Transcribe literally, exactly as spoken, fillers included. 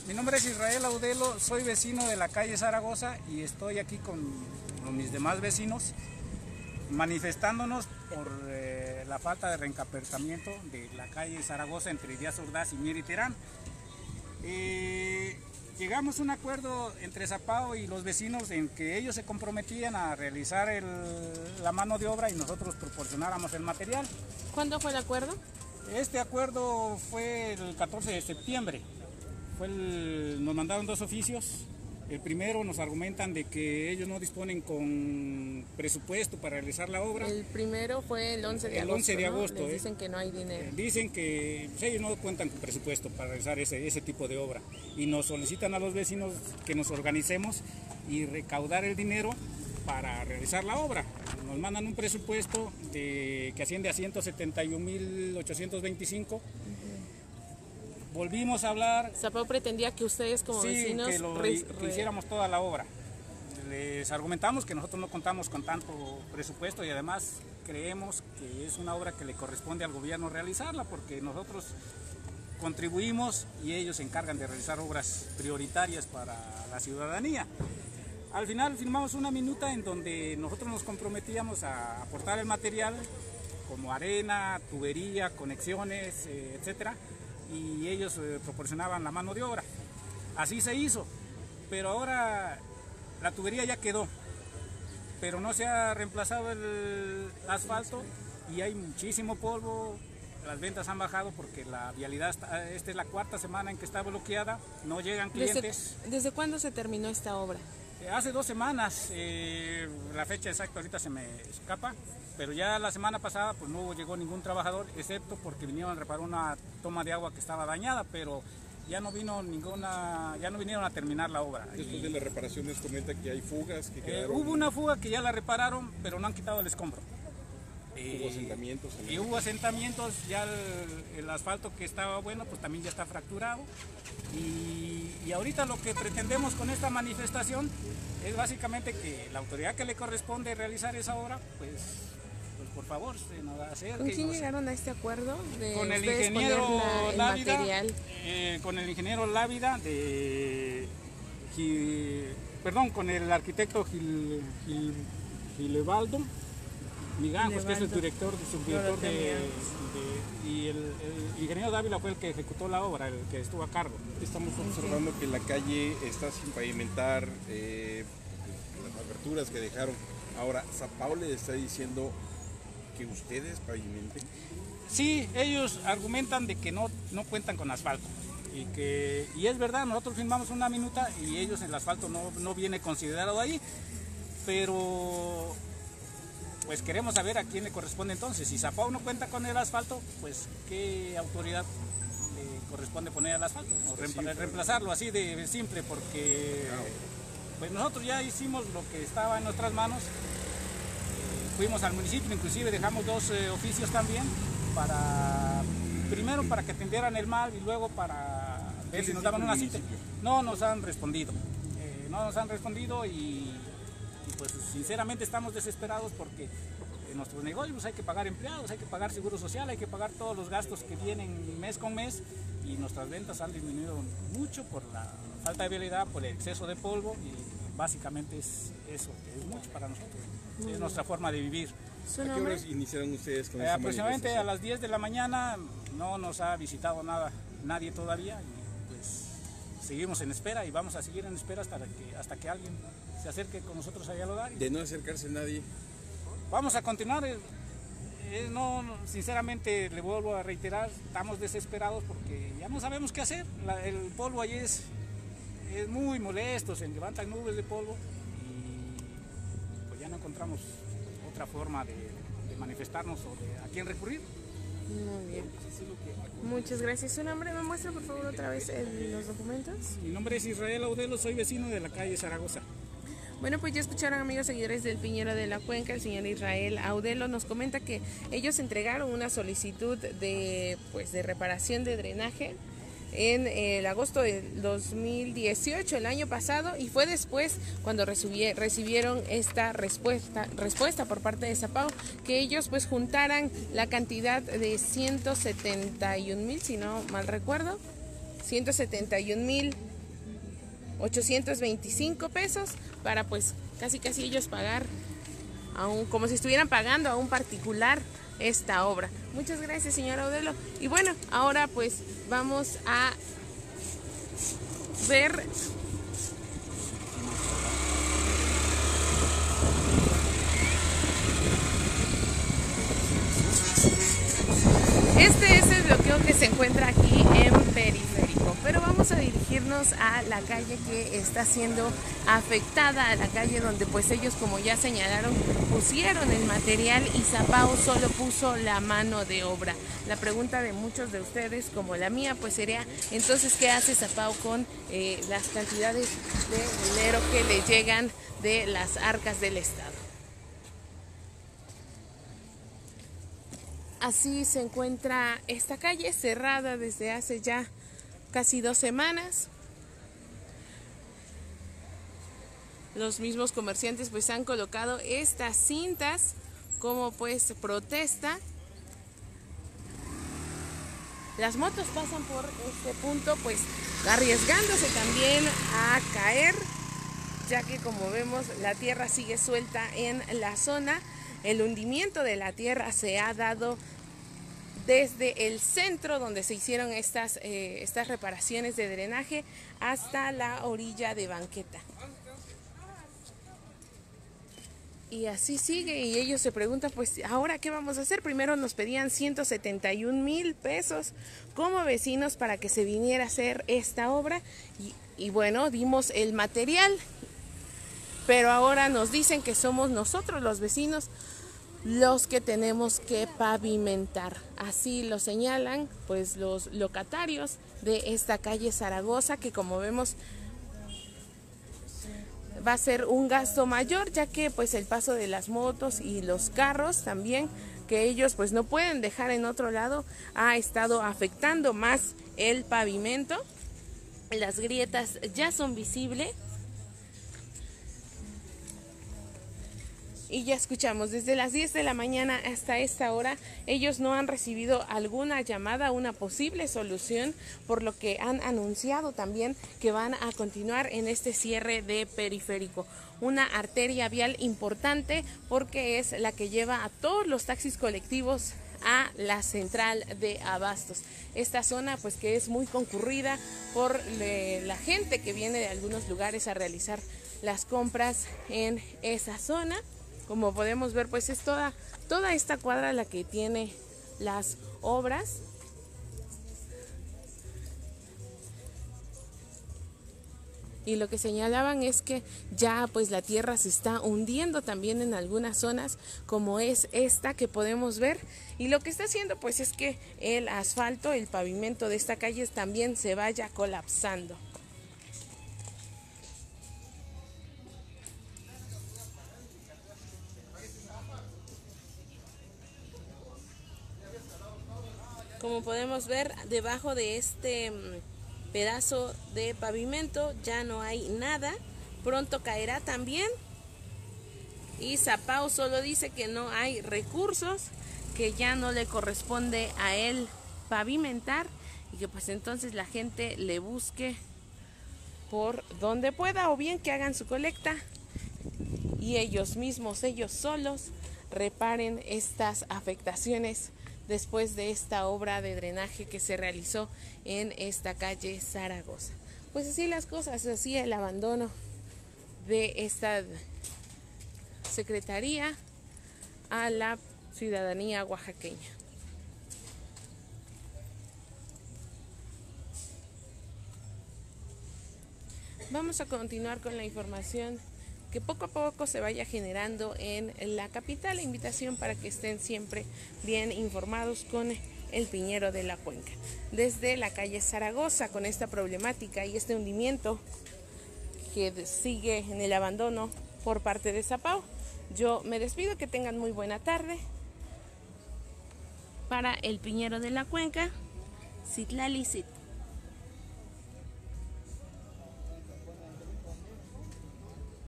Mi nombre es Israel Audelo, soy vecino de la calle Zaragoza y estoy aquí con, con mis demás vecinos manifestándonos por eh, la falta de reencapertamiento de la calle Zaragoza entre Díaz Ordaz y Mier y Terán. Eh, llegamos a un acuerdo entre Zapao y los vecinos en que ellos se comprometían a realizar el, la mano de obra y nosotros proporcionáramos el material. ¿Cuándo fue el acuerdo? Este acuerdo fue el catorce de septiembre. Fue el, nos mandaron dos oficios. El primero nos argumentan de que ellos no disponen con presupuesto para realizar la obra. El primero fue el once de el agosto, once de agosto, ¿no? Les eh. dicen que no hay dinero. Dicen que pues, ellos no cuentan con presupuesto para realizar ese, ese tipo de obra. Y nos solicitan a los vecinos que nos organicemos y recaudar el dinero para realizar la obra. Nos mandan un presupuesto de, que asciende a ciento setenta y un mil ochocientos veinticinco. Volvimos a hablar. Zapao pretendía que ustedes como sí, vecinos que, lo, re, que hiciéramos toda la obra. Les argumentamos que nosotros no contamos con tanto presupuesto y además creemos que es una obra que le corresponde al gobierno realizarla porque nosotros contribuimos y ellos se encargan de realizar obras prioritarias para la ciudadanía. Al final firmamos una minuta en donde nosotros nos comprometíamos a aportar el material como arena, tubería, conexiones, eh, etcétera, y ellos eh, proporcionaban la mano de obra. Así se hizo, pero ahora la tubería ya quedó, pero no se ha reemplazado el asfalto y hay muchísimo polvo. Las ventas han bajado porque la vialidad, está, esta es la cuarta semana en que está bloqueada, no llegan clientes. ¿Desde, ¿desde cuándo se terminó esta obra? Hace dos semanas, eh, la fecha exacta ahorita se me escapa, pero ya la semana pasada pues no llegó ningún trabajador, excepto porque vinieron a reparar una toma de agua que estaba dañada, pero ya no vino ninguna, ya no vinieron a terminar la obra. Después y, de las reparaciones comenta que hay fugas que quedaron... Eh, hubo una fuga que ya la repararon, pero no han quitado el escombro. Hubo asentamientos. Y hubo asentamientos, ya el, el asfalto que estaba bueno, pues también ya está fracturado. Y, y ahorita lo que pretendemos con esta manifestación es básicamente que la autoridad que le corresponde realizar esa obra, pues, pues por favor, se nos acerque. ¿Con quién nos, llegaron a este acuerdo? De con el ustedes ingeniero poner la, el Lávida, material. Eh, con el ingeniero Lávida de... Gil, perdón, con el arquitecto Gil, Gil, Gilebaldo Migajos, que es el director, subdirector de, de, y el, el ingeniero Dávila fue el que ejecutó la obra, el que estuvo a cargo. Estamos observando que la calle está sin pavimentar, eh, las aberturas que dejaron. Ahora, ¿Zapao le está diciendo que ustedes pavimenten? Sí, ellos argumentan de que no, no cuentan con asfalto. Y, que, y es verdad, nosotros firmamos una minuta y ellos el asfalto no, no viene considerado ahí, pero... pues queremos saber a quién le corresponde entonces. Si Zapao no cuenta con el asfalto, pues qué autoridad le corresponde poner el asfalto o reemplazarlo, reemplazarlo así de simple, porque pues nosotros ya hicimos lo que estaba en nuestras manos. Eh, fuimos al municipio, inclusive dejamos dos eh, oficios también para primero para que atendieran el mal y luego para ver si nos daban una cita. No nos han respondido, eh, no nos han respondido y Y pues sinceramente estamos desesperados porque en nuestros negocios hay que pagar empleados, hay que pagar seguro social, hay que pagar todos los gastos que vienen mes con mes y nuestras ventas han disminuido mucho por la falta de vialidad, por el exceso de polvo y básicamente es eso, es mucho para nosotros, es nuestra forma de vivir. ¿A qué horas iniciaron ustedes con eh, esta Aproximadamente a las diez de la mañana, no nos ha visitado nada, nadie todavía y pues seguimos en espera y vamos a seguir en espera hasta que, hasta que alguien se acerque con nosotros allá al hogar. De no acercarse nadie. Vamos a continuar. Eh, eh, no, sinceramente le vuelvo a reiterar, estamos desesperados porque ya no sabemos qué hacer. La, el polvo allí es, es muy molesto, se levantan nubes de polvo y pues ya no encontramos otra forma de, de manifestarnos o de a quién recurrir. Muy bien. Muchas gracias. ¿Su nombre me muestra por favor otra vez el, los documentos? Mi nombre es Israel Audelo, soy vecino de la calle Zaragoza. Bueno, pues ya escucharon, amigos seguidores del Piñero de la Cuenca, el señor Israel Audelo nos comenta que ellos entregaron una solicitud de, pues, de reparación de drenaje en el agosto del dos mil dieciocho, el año pasado, y fue después cuando recibieron esta respuesta, respuesta por parte de Zapao, que ellos pues juntaran la cantidad de ciento setenta y un mil, si no mal recuerdo, ciento setenta y un mil ochocientos veinticinco pesos para pues casi casi ellos pagar a un, como si estuvieran pagando a un particular esta obra. Muchas gracias, señor Audelo. Y bueno, ahora pues vamos a ver este es el bloqueo que se encuentra aquí en Periférico, pero vamos a dirigirnos a la calle que está siendo afectada, a la calle donde pues ellos, como ya señalaron, pusieron el material y Zapao solo puso la mano de obra. La pregunta de muchos de ustedes, como la mía, pues sería, entonces, ¿qué hace Zapao con eh, las cantidades de dinero que le llegan de las arcas del Estado? Así se encuentra esta calle cerrada desde hace ya casi dos semanas. Los mismos comerciantes pues han colocado estas cintas como pues protesta. Las motos pasan por este punto pues arriesgándose también a caer, ya que como vemos la tierra sigue suelta en la zona. El hundimiento de la tierra se ha dado desde el centro donde se hicieron estas, eh, estas reparaciones de drenaje hasta la orilla de banqueta. Y así sigue, y ellos se preguntan, pues, ¿ahora qué vamos a hacer? Primero nos pedían ciento setenta y un mil pesos como vecinos para que se viniera a hacer esta obra. Y, y bueno, dimos el material, pero ahora nos dicen que somos nosotros los vecinos los que tenemos que pavimentar. Así lo señalan pues los locatarios de esta calle Zaragoza, que como vemos va a ser un gasto mayor, ya que pues el paso de las motos y los carros también, que ellos pues no pueden dejar en otro lado, ha estado afectando más el pavimento. Las grietas ya son visibles. Y ya escuchamos, desde las diez de la mañana hasta esta hora, ellos no han recibido alguna llamada, una posible solución, por lo que han anunciado también que van a continuar en este cierre de Periférico. Una arteria vial importante porque es la que lleva a todos los taxis colectivos a la central de abastos. Esta zona pues que es muy concurrida por eh, la gente que viene de algunos lugares a realizar las compras en esa zona. Como podemos ver, pues es toda, toda esta cuadra la que tiene las obras. Y lo que señalaban es que ya pues la tierra se está hundiendo también en algunas zonas, como es esta que podemos ver. Y lo que está haciendo pues es que el asfalto, el pavimento de esta calle también se vaya colapsando. Como podemos ver, debajo de este pedazo de pavimento ya no hay nada. Pronto caerá también. Y Zapao solo dice que no hay recursos, que ya no le corresponde a él pavimentar y que pues entonces la gente le busque por donde pueda, o bien que hagan su colecta y ellos mismos, ellos solos, reparen estas afectaciones después de esta obra de drenaje que se realizó en esta calle Zaragoza. Pues así las cosas, así el abandono de esta secretaría a la ciudadanía oaxaqueña. Vamos a continuar con la información que poco a poco se vaya generando en la capital. La invitación para que estén siempre bien informados con el Piñero de la Cuenca. Desde la calle Zaragoza, con esta problemática y este hundimiento que sigue en el abandono por parte de Zapao, yo me despido. Que tengan muy buena tarde. Para el Piñero de la Cuenca, Citlali Cit.